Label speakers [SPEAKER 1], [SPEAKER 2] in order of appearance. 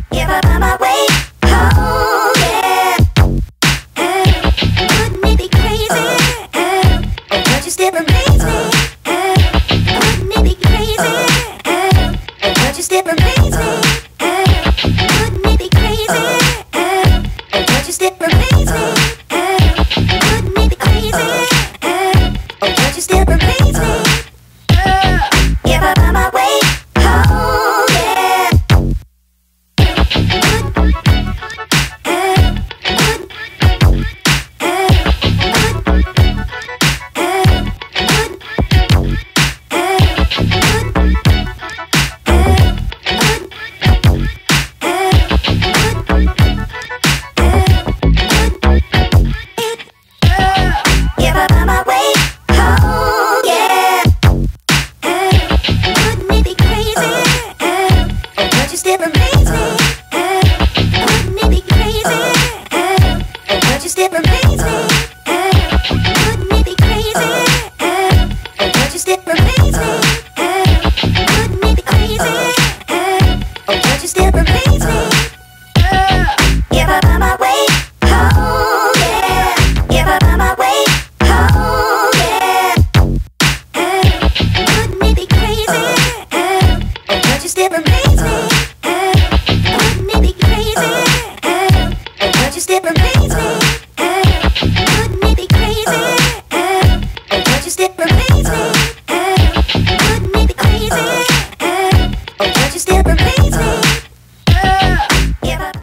[SPEAKER 1] If I find my way home, yeah. Wouldn't it be crazy? Oh, but you still amaze me. Wouldn't it be crazy? Oh, but you still amaze me. Wouldn't it be crazy? Oh, but you still amaze me. Wouldn't it be crazy? Oh, but you still amaze me. If I find my way home, yeah. If I find my way home, yeah. Wouldn't it be crazy? Oh, but you still amaze me.